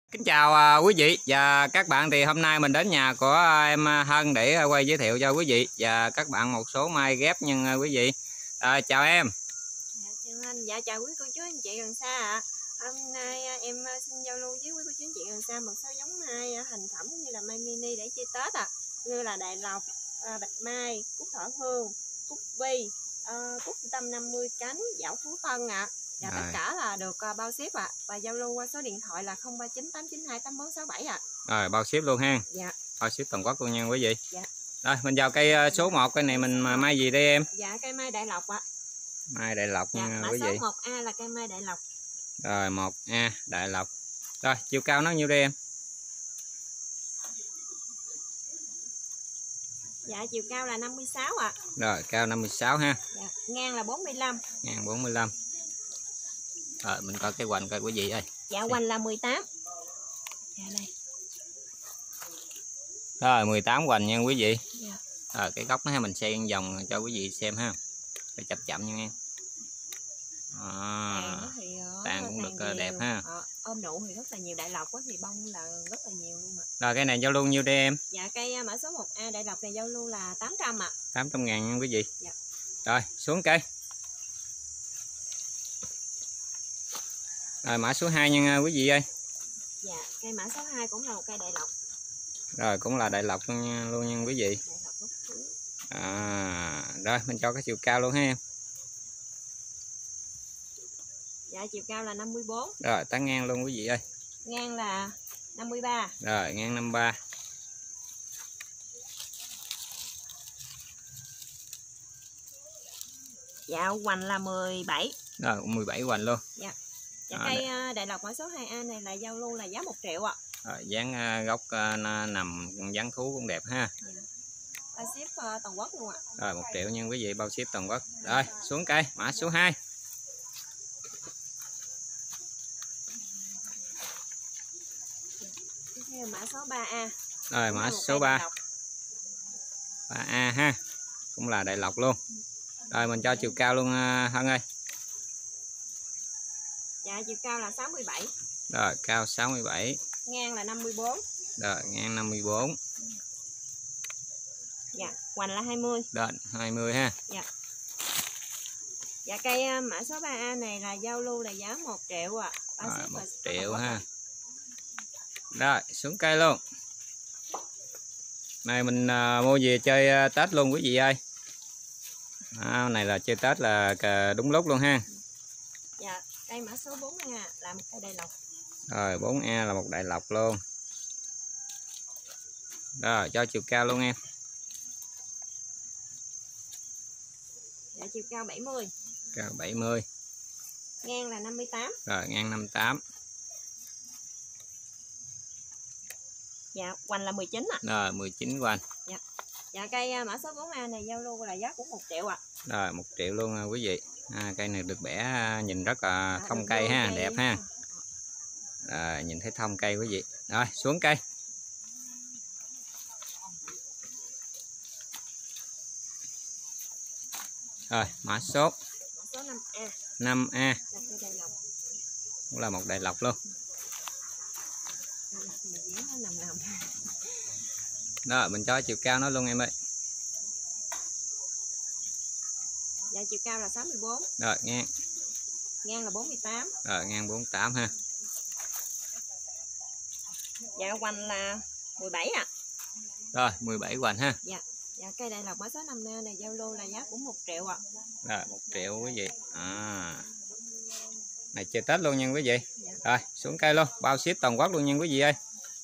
Kính chào quý vị và các bạn. Thì hôm nay mình đến nhà của em Hân để quay giới thiệu cho quý vị và các bạn một số mai ghép nha quý vị. Chào em. Dạ, chào anh. Dạ, chào quý cô chú anh chị gần xa ạ. Hôm nay em xin giao lưu với quý cô chú anh chị gần xa một số giống mai thành phẩm cũng như là mai mini để chơi Tết như là Đại Lộc, Bạch Mai, Cúc Thọ Hương, Cúc Vi, Cúc Tâm 50 cánh, Dạo Phú Tân ạ. Và tất cả là được bao ship và giao lưu qua số điện thoại là 039 892 8467 ạ. Rồi bao ship luôn ha. Dạ. Bao ship toàn quốc luôn nha quý vị. Dạ. Rồi mình vào cây số 1, cây này mình mai gì đây em? Dạ, cây mai Đại Lộc ạ. Mai Đại Lộc nha mã quý số vị. 1A là cây mai Đại Lộc. Rồi 1A Đại Lộc. Rồi chiều cao nó nhiêu đây em? Dạ, chiều cao là 56 ạ. Rồi cao 56 ha. Dạ, ngang là 45. Ngang 45. Rồi mình coi cái hoành coi quý vị ơi. Dạ, hoành là 18. Dạ đây. Rồi 18 hoành nha quý vị. Dạ. Rồi cái góc nó mình xoay vòng cho quý vị xem ha. Phải chậm chậm nha em. Tàn cũng được đẹp ha. Ôm nụ thì rất là nhiều. Đại Lộc thì bông là rất là nhiều luôn ạ. Rồi cái này giao lưu nhiêu đây em? Dạ, cây mã số 1A Đại Lộc này giao lưu là 800 ạ. 800.000 nha quý vị. Dạ. Rồi xuống cây. Rồi mã số 2 nha quý vị ơi. Dạ, cây mã số 2 cũng là một cây Đại Lộc. Rồi cũng là Đại Lộc luôn nha quý vị. Đại Lộc gốc cuối. Rồi mình cho cái chiều cao luôn ha em. Dạ, chiều cao là 54. Rồi tán ngang luôn quý vị ơi. Ngang là 53. Rồi ngang 53. Dạ, hoành là 17. Rồi 17 hoành luôn. Dạ. Dạ, cây Đại Lộc mã số 2A này là giao lưu là giá 1 triệu ạ. Rồi dáng gốc nằm dáng thú cũng đẹp ha. Dạ. Bao ship toàn quốc luôn ạ. Rồi 1 triệu nha quý vị, bao ship toàn quốc. Rồi xuống cây mã số 2. Tiếp theo mã số 3A. Rồi mã số 3. 3A ha. Cũng là Đại Lộc luôn. Rồi mình cho chiều cao luôn Hân ơi. Dạ, chiều cao là 67. Rồi cao 67. Ngang là 54. Rồi ngang 54. Dạ, hoành là 20. Rồi 20 ha. Dạ. Dạ, cây mã số 3A này là giao lưu là giá 1 triệu ạ. Rồi 1 triệu ha. Rồi xuống cây luôn. Này mình mua về chơi Tết luôn quý vị ơi. Này là chơi Tết là đúng lúc luôn ha. Dạ, cây mã số 4A là một cây Đại Lộc. Rồi 4A là một Đại Lộc luôn. Rồi cho chiều cao luôn em. Dạ, chiều cao 70. Cao 70. Ngang là 58. Rồi ngang 58. Dạ, hoành là 19 ạ. Rồi 19 hoành. Dạ. Dạ, cây mã số 4A này giao lưu là giá cũng 1 triệu ạ. Rồi 1 triệu luôn quý vị. Cây này được bẻ nhìn rất là thông cây ha, đẹp ha. Rồi nhìn thấy thông cây quý vị. Rồi xuống cây. Rồi mã số 5A. 5A. Là cây Đại Lộc. Cũng là một Đại Lộc luôn. Đó mình cho chiều cao nó luôn em ơi. Dạ, chiều cao là 64. Rồi ngang. Ngang là 48. Rồi ngang 48 ha. Dạ, hoành là 17 ạ. Rồi 17 hoành ha. Dạ. Dạ, cây Đại Lộc mã số 5A này giao lưu là giá cũng 1 triệu ạ. Rồi 1 triệu quý vị. Này chơi Tết luôn nha quý vị. Dạ. Rồi xuống cây luôn, bao ship toàn quốc luôn nha quý vị ơi.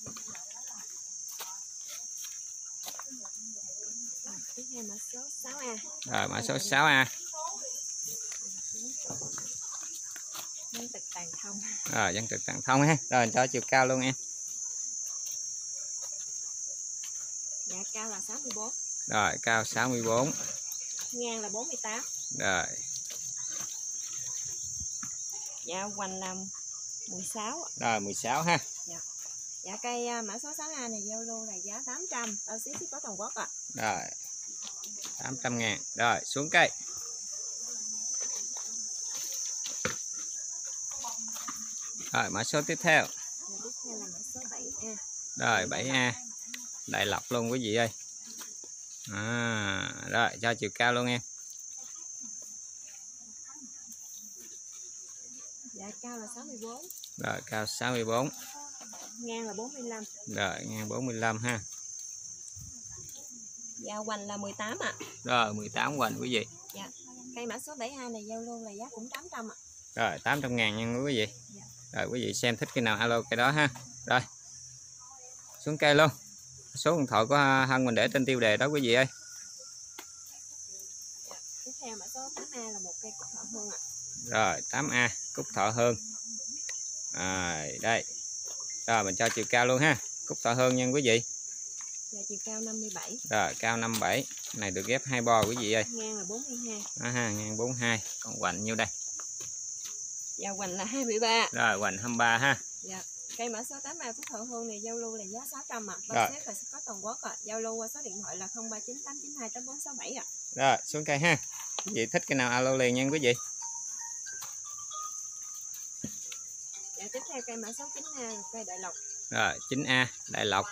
Tiếp theo mã số 6A. Rồi mã số 6A. Dân tịch Tàn Thông. Rồi dân tịch Tàn Thông ha. Rồi cho chiều cao luôn em. Dạ, cao là 64. Rồi cao 64. Ngang là 48. Rồi. Dạ, hoành là 16. Rồi 16 ha. Dạ. Dạ, cây mã số 6A này giao lưu là giá 800. Bao ship có toàn quốc ạ. Rồi 800.000. Rồi xuống cây. Rồi mã số tiếp theo. Tiếp theo là mã số 7A. Rồi 7A. Đại Lộc luôn quý vị ơi. Rồi cho chiều cao luôn em. Dạ cao là 64. Rồi cao 64. Ngang là 45. Rồi ngang 45 ha. Dạ hoành là 18 ạ. Rồi 18 hoành quý vị. Dạ. Cây mã số 72 này giao luôn là giá cũng 800 ạ. Rồi 800 ngàn nha quý vị. Dạ. Rồi quý vị xem thích cái nào alo cái đó ha. Rồi xuống cây luôn. Số điện thoại của Hân mình để trên tiêu đề đó quý vị ơi. Dạ. Tiếp theo mã số 8A là một cây cúc thọ hương ạ. Rồi 8A cúc thọ hương. Rồi đây. Rồi mình cho chiều cao luôn ha. Cúc thọ hương nha quý vị. Dạ chiều cao 57. Rồi cao 57. Này được ghép 2 bo quý vị ơi. Ngang là 42. Ha, ngang 42. Còn hoành nhiêu đây? Dạ hoành là 23. Rồi hoành 23 ha. Dạ. Cây mã số 8A cúc thọ hương này giao lưu là giá 600 ạ. Rồi. Bao ship và có toàn quốc ạ. Giao lưu qua số điện thoại là 0398928467 ạ. Rồi xuống cây ha. Quý vị thích cái nào alo liền nha quý vị. Dạ tiếp theo cây mã số 9A là cây Đại Lộc. Rồi 9A Đại Lộc.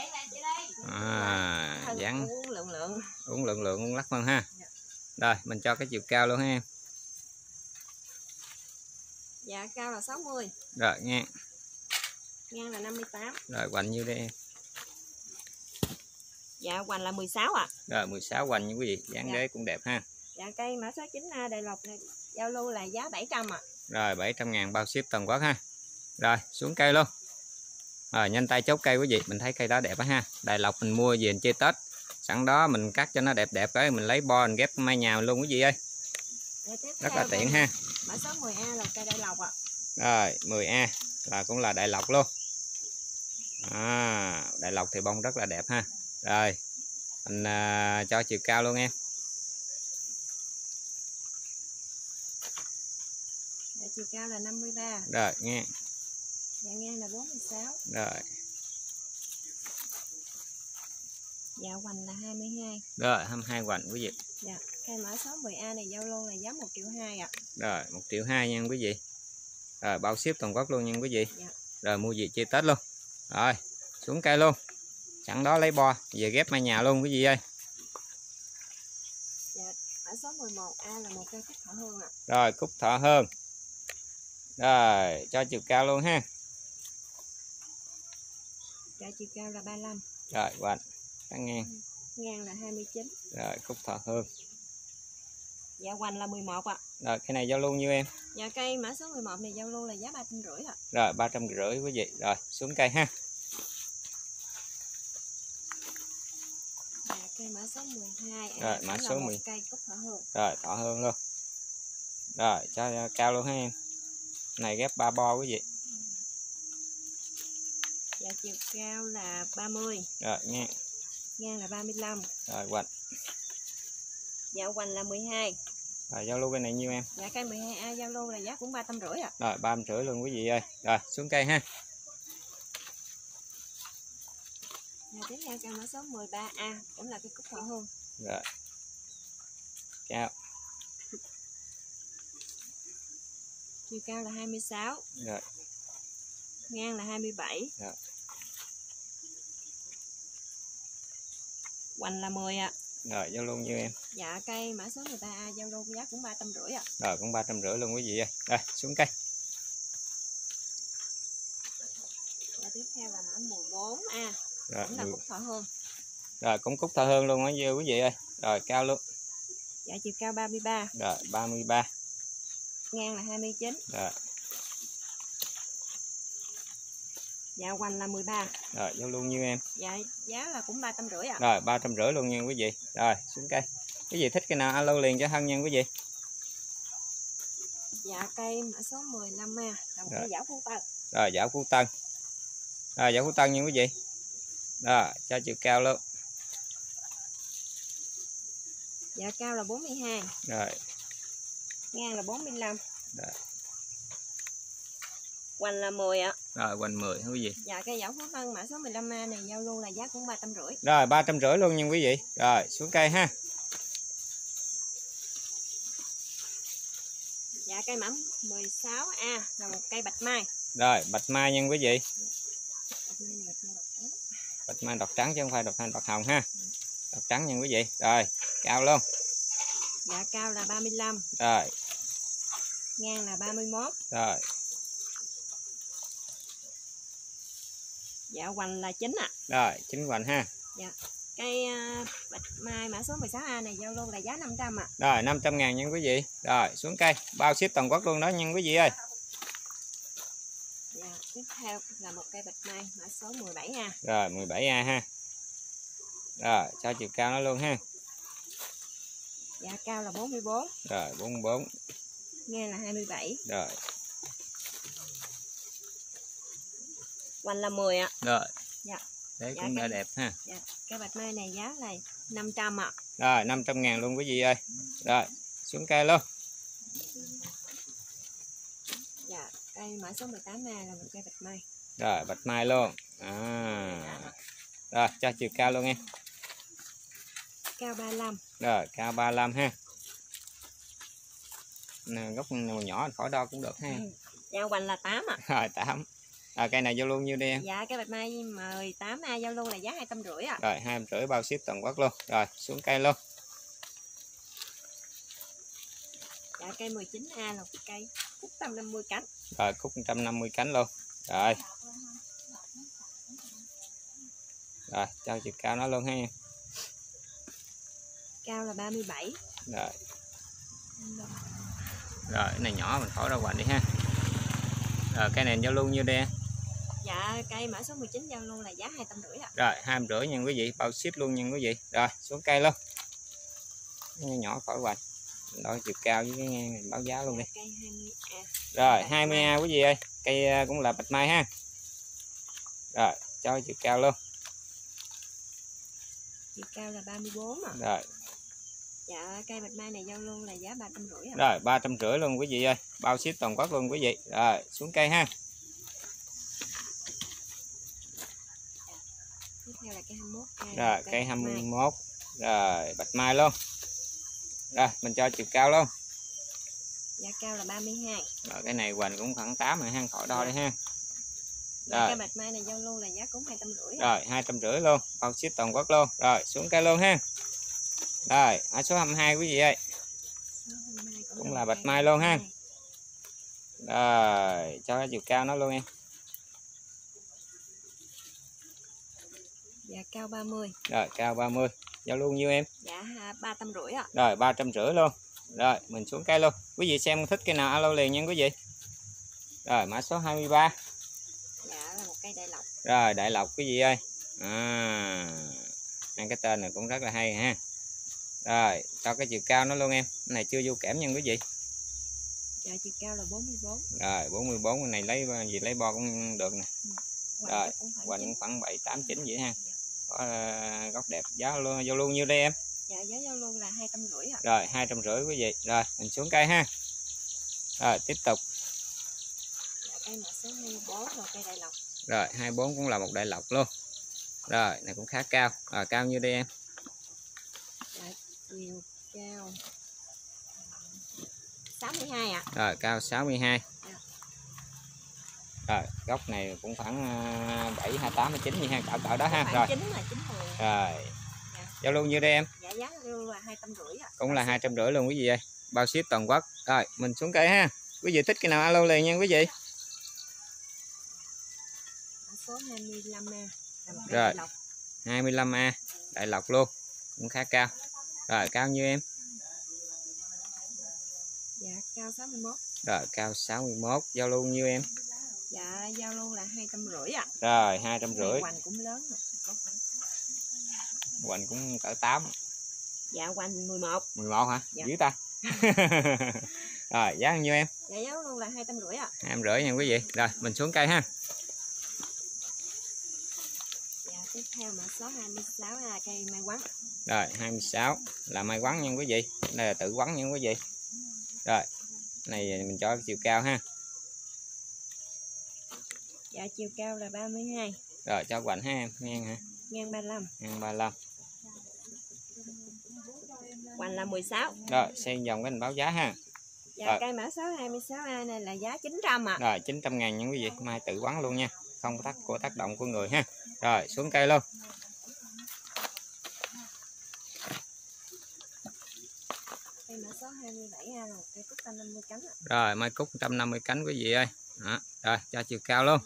Dáng uống lượng uống lắc hơn ha. Dạ. Rồi mình cho cái chiều cao luôn ha em. Dạ cao là 60. Rồi ngang Ngang là 58. rồi hoành nhiêu đây em? Dạ hoành là 16 ạ. Rồi 16 hoành như quý vị. Dáng Dạ. đế cũng đẹp ha. Dạ cây mã số 9A Đại Lộc này giao lưu là giá 700 ạ. Rồi 700 ngàn bao ship toàn quốc ha. Rồi xuống cây luôn. Rồi nhanh tay chốt cây quý vị. Mình thấy cây đó đẹp á ha. Đại Lộc mình mua về mình chơi Tết. Sẵn đó mình cắt cho nó đẹp đẹp cái mình lấy bo mình ghép mai nhà luôn quý vị ơi. Dạ, tiếp Rất theo là tiện ha. mã số 10A là cây Đại Lộc ạ. Rồi 10A là cũng là Đại Lộc luôn. Đại Lộc thì bông rất là đẹp ha. Rồi mình cho chiều cao luôn em. Dạ, chiều cao là 53. Rồi nghe. Dạ ngang là 46. Rồi. Dạ hoành là 22. Rồi 22 hoành quý vị. Dạ cây mã số 10A này giao lưu là giá 1,2 triệu ạ. Rồi 1,2 triệu nha quý vị. Rồi bao ship toàn quốc luôn nha quý vị. Dạ. Rồi mua gì chơi Tết luôn. Rồi xuống cây luôn. Sẵn đó lấy bo về ghép mai nhà luôn quý vị ơi. Dạ mã số 11A là một cây cúc thọ hương ạ. Rồi cúc thọ hương. Rồi cho chiều cao luôn ha. Dạ chiều cao là 35. Rồi hoành tăng ngang. Ngang là 29. Rồi cúc thọ hương. Dạ hoành là 11 ạ. Rồi cái này giao lưu nhiêu em? Dạ cây mã số 11 này giao lưu là giá 350 ạ. Rồi 350 quý vị. Rồi xuống cây ha. Dạ cây mã số 12. Rồi mã số 10. Cây cúc thọ hương. Rồi thọ hương luôn. Rồi cho cao luôn ha em. Này ghép 3 bo quý vị. Dạ chiều cao là 30. Rồi nghe. Ngang là 35. Rồi hoành. Dạ hoành là 12. Rồi giao lưu cái này nhiêu em? Dạ cây 12A giao lưu là giá cũng 350 ạ. Rồi 350 luôn quý vị ơi. Rồi xuống cây ha. Dạ tiếp theo cây mã số 13A cũng là cây cúc thọ hương. Rồi. Cao. Chiều cao là 26. Rồi. Ngang là 27. Rồi. Hoành là 10 ạ. Rồi giao lưu nhiêu em? Dạ cây mã số 13A giao lưu giá cũng 350 ạ. Rồi cũng 350 luôn quý vị ơi. Rồi xuống cây. Dạ tiếp theo là mã 14A. Rồi, Cũng là cúc thọ hương. rồi cũng cúc thọ hương luôn á quý vị ơi. Rồi cao luôn. Dạ chiều cao 33. Rồi 33. Ngang là 29. Rồi. Dạ hoành là 13. Rồi giao lưu nhiêu em? Dạ giá là cũng 350 ạ. Rồi 350 luôn nha quý vị. Rồi xuống cây. Quý vị thích cái nào alo liền cho Hân nha quý vị. Dạ cây mã số 15A là một cây giảo Phú Tân. Rồi giảo Phú Tân. Rồi giảo Phú Tân nha quý vị. Rồi cho chiều cao luôn. Dạ cao là 42. Rồi. Ngang là 45. Rồi. Hoành là 10 ạ. Rồi hoành 10 quý vị. Dạ cây giảo Phú Tân mã số 15A này giao lưu là giá cũng 350. Rồi 350 luôn nha quý vị. Rồi xuống cây ha. Dạ cây mã 16A là một cây bạch mai. Rồi bạch mai nha quý vị. bạch mai đọt trắng chứ không phải bạch mai đọt hồng ha. Đọt trắng nha quý vị. Rồi, cao luôn. Dạ cao là 35. Rồi. Ngang là 31. Rồi. Dạ hoành là 9 ạ. Rồi, 9 hoành ha. Dạ. Cây bạch mai mã số 16A này giao luôn là giá 500 ạ. Rồi, 500.000 nha quý vị. Rồi, xuống cây, bao ship toàn quốc luôn đó nha quý vị ơi. Dạ, tiếp theo là một cây bạch mai mã số 17A. Rồi, 17A ha. Rồi, cho chiều cao nó luôn ha. Dạ cao là 44. Rồi, 44. Ngang là 27. Rồi. Hoành là 10 ạ. Rồi. Dạ. Đấy cũng đã đẹp ha. Dạ, cây bạch mai này giá là 500 ạ. Rồi, 500.000 luôn quý vị ơi. Rồi, xuống cây luôn. Dạ, cây mã số 18A là một cây bạch mai. Rồi, bạch mai luôn. À. Rồi, cho chiều cao luôn em. Cao 35. Rồi, cao 35 ha. Gốc nhỏ khỏi đo cũng được ha. Dạ hoành là 8 ạ. Rồi, 8. Rồi, cây này giao luôn nhiêu đi em? Dạ, cây bạch mai 18A giao luôn là giá 250 ạ. Rồi, 250 bao ship toàn quốc luôn. Rồi, xuống cây luôn. Dạ, cây 19A là một cây cúc 150 cánh. Rồi, cúc 150 cánh luôn. Rồi. Rồi, cho chiều cao nó luôn ha. Cao là 37. Rồi. Rồi, cái này nhỏ mình khỏi ra hoành đi ha. Rồi, cây này giao luôn nhiêu đi em? Dạ, cây mã số 19 giao luôn là giá 250 ạ. Rồi, 250 nha quý vị, bao ship luôn nha quý vị. Rồi, xuống cây luôn. Nhỏ khỏi hoành. Đo chiều cao với cái ngang này báo giá luôn đi. Cây 20A. Rồi, 20A quý vị ơi. Cây cũng là bạch mai ha. Rồi, cho chiều cao luôn. Chiều cao là 34 ạ. Rồi. Dạ, cây bạch mai này giao luôn là giá 350 ạ. Rồi, 350 luôn quý vị ơi. Bao ship toàn quốc luôn quý vị. Rồi, xuống cây ha. Tiếp theo là cây 21A. Rồi, cây 21. Rồi, bạch mai luôn. Rồi, mình cho chiều cao luôn. Dạ cao là 32. Rồi, cái này hoành cũng khoảng 8 rồi ha, khỏi đo đi ha. Dạ, cây bạch mai này giao luôn là giá cũng 250. Rồi, 250 luôn, bao ship toàn quốc luôn. Rồi, xuống cây luôn ha. Rồi, ở số 22 quý vị ơi. Cũng là bạch mai luôn ha. Rồi, cho cái chiều cao nó luôn em. Dạ cao 30. Rồi, cao 30. Giao luôn nhiêu em? Dạ 350 ạ. Rồi, 350 luôn. Rồi, mình xuống cây luôn. Quý vị xem thích cây nào alo liền nha quý vị. Rồi, mã số 23. Dạ là một cây đại lộc. Rồi, đại lộc quý vị ơi. Cái tên này cũng rất là hay ha. Rồi, cho cái chiều cao nó luôn em. Cái này chưa vô kẽm nha quý vị. Dạ chiều cao là 44. Rồi, 44, cái này lấy gì lấy bo cũng được nè. Rồi, hoành cũng khoảng 7, 8, 9 vậy ha. Có gốc đẹp, giá luôn vô luôn nhiêu đây em? Dạ giá giao luôn là 250 ạ. Rồi, 250 quý vị. Rồi, mình xuống cây ha. Rồi, tiếp tục. Dạ, cây mã số 24 là cây đại lộc. Rồi, 24 cũng là một đại lộc luôn. Rồi, này cũng khá cao. Rồi, cao nhiêu đây em? Dạ, chiều cao 62 ạ. Rồi, cao 62. Dạ. Rồi, gốc này cũng khoảng 7, 28, 29 gì ha, cỡ đó ha. Rồi. 9 là 90. Rồi. Dạ. Giao luôn nhiêu đây em? Dạ giá luôn là 250 ạ. Cũng là 250 luôn quý vị ơi. Bao ship toàn quốc. Rồi, mình xuống cây ha. Quý vị thích cái nào alo liền nha quý vị. Số 25A là một cây Rồi. đại lộc. 25A đại lộc luôn, cũng khá cao. Rồi, cao nhiêu em? Dạ cao 61. Rồi, cao 61. Giao luôn nhiêu em? Dạ giao luôn là 250 ạ. Rồi, 250. Hoành cũng lớn rồi. Hoành cũng cỡ 8. Dạ hoành 11. 11 hả? Dạ. Dữ ta. Rồi, giá bao nhiêu em? Dạ giá luôn là 250 ạ. 250 nha quý vị. Rồi, mình xuống cây ha. Dạ tiếp theo mã số 26 là cây mai quắn. Rồi, 26 là mai quắn nha quý vị. Đây là tự quắn nha quý vị. Rồi, này mình cho chiều cao ha. Dạ chiều cao là 32. Rồi, cho hoành ha em, ngang hả? Ngang 35. Ngang 35. Hoành là 16. Rồi, xem vòng cái mình báo giá ha. Dạ Rồi. cây mã số 26A này là giá 900 ạ. Rồi, 900.000 nha quý vị. Mai tự quắn luôn nha. Không có tác động của người ha. Rồi, xuống cây luôn. 27A là một cây cúc 150 cánh ạ. Rồi mai cúc 150 cánh quý vị ơi. Đó. Rồi cho chiều cao luôn.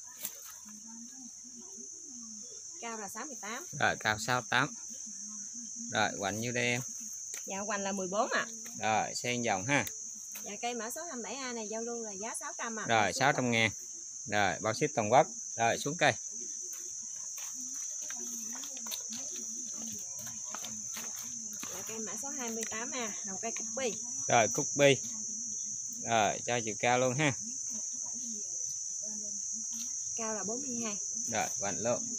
Cao là 68. Rồi cao 68. Rồi hoành nhiêu đây em? Dạ hoành là 14 ạ. Rồi xen vòng ha. Dạ cây mã số 27A này giao lưu là giá 600 ạ. Rồi 600.000. Rồi bao ship toàn quốc. Rồi xuống cây. Dạ cây mã số 28A là một cây cúc bi. Rồi cúc bi. Rồi cho chiều cao luôn ha. Cao là 42. Rồi hoành luôn.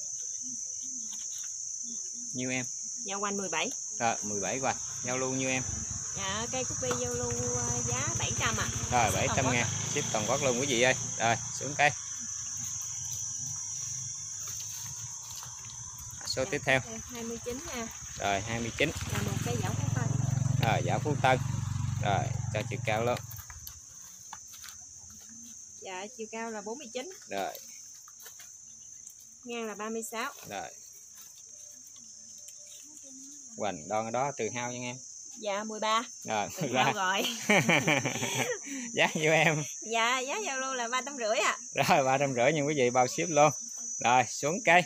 Nhiêu em? Dạ hoành 17. Rồi 17 hoành. Giao lưu nhiêu em? Dạ cây cúc bi giao lưu giá 700 ạ. Rồi 700.000. Ship toàn quốc luôn quý vị ơi. Rồi xuống cây. Số Dạ, tiếp theo. 29 nha. Rồi 29. Là một cây giảo Phú Tân. Rồi giảo Phú Tân. Rồi cho chiều cao luôn. Dạ chiều cao là 49. Rồi. Ngang là 36. Rồi. Hoành đo đó từ hao nha em. Dạ 13. Rồi Từ hao rồi. Giá nhiêu em? Dạ giá giao lưu là 350 ạ. Rồi 350 nhưng quý vị bao ship luôn. Rồi xuống cây.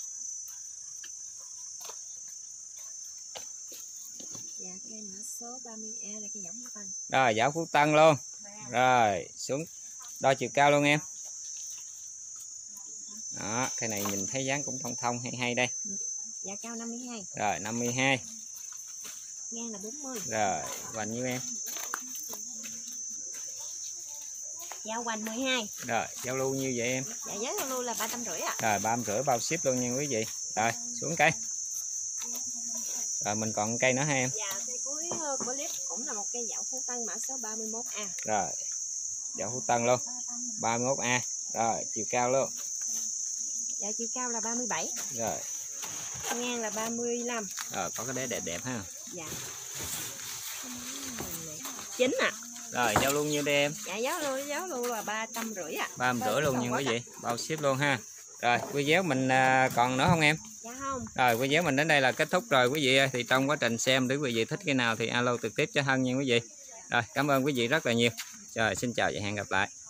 Dạ cây mã số 30A là cây giảo Phú Tân. Rồi giảo Phú Tân luôn. Rồi xuống đo chiều cao luôn em. Đó, cây này nhìn thấy dáng cũng thông thông hay hay đây. Dạ cao 52. Rồi 52. Ngang là 40. Rồi hoành nhiêu em? Dạ hoành 12. Rồi giao lưu nhiêu vậy em? Dạ giá giao lưu là 350 ạ. Rồi 350 bao ship luôn nha quý vị. Rồi xuống cây. Rồi mình còn cây nữa ha em? Dạ cây cuối clip cũng là một cây giảo Phú Tân mã số 31A. Rồi giảo Phú Tân luôn 31A. Rồi chiều cao luôn. Dạ chiều cao là 37. Rồi. Ngang là 35. Rồi có cái đế đẹp đẹp ha. Dạ 9 ạ. Rồi giao luôn nhiêu đây em? Dạ giáo lưu là 350 ạ. 350 luôn nha quý vị. Bao ship luôn ha. Rồi video mình còn nữa không em? Dạ không. Rồi video mình đến đây là kết thúc rồi quý vị ơi. Thì trong quá trình xem nếu quý vị thích cái nào thì alo trực tiếp cho Hân nha quý vị. Rồi cảm ơn quý vị rất là nhiều. Rồi xin chào và hẹn gặp lại.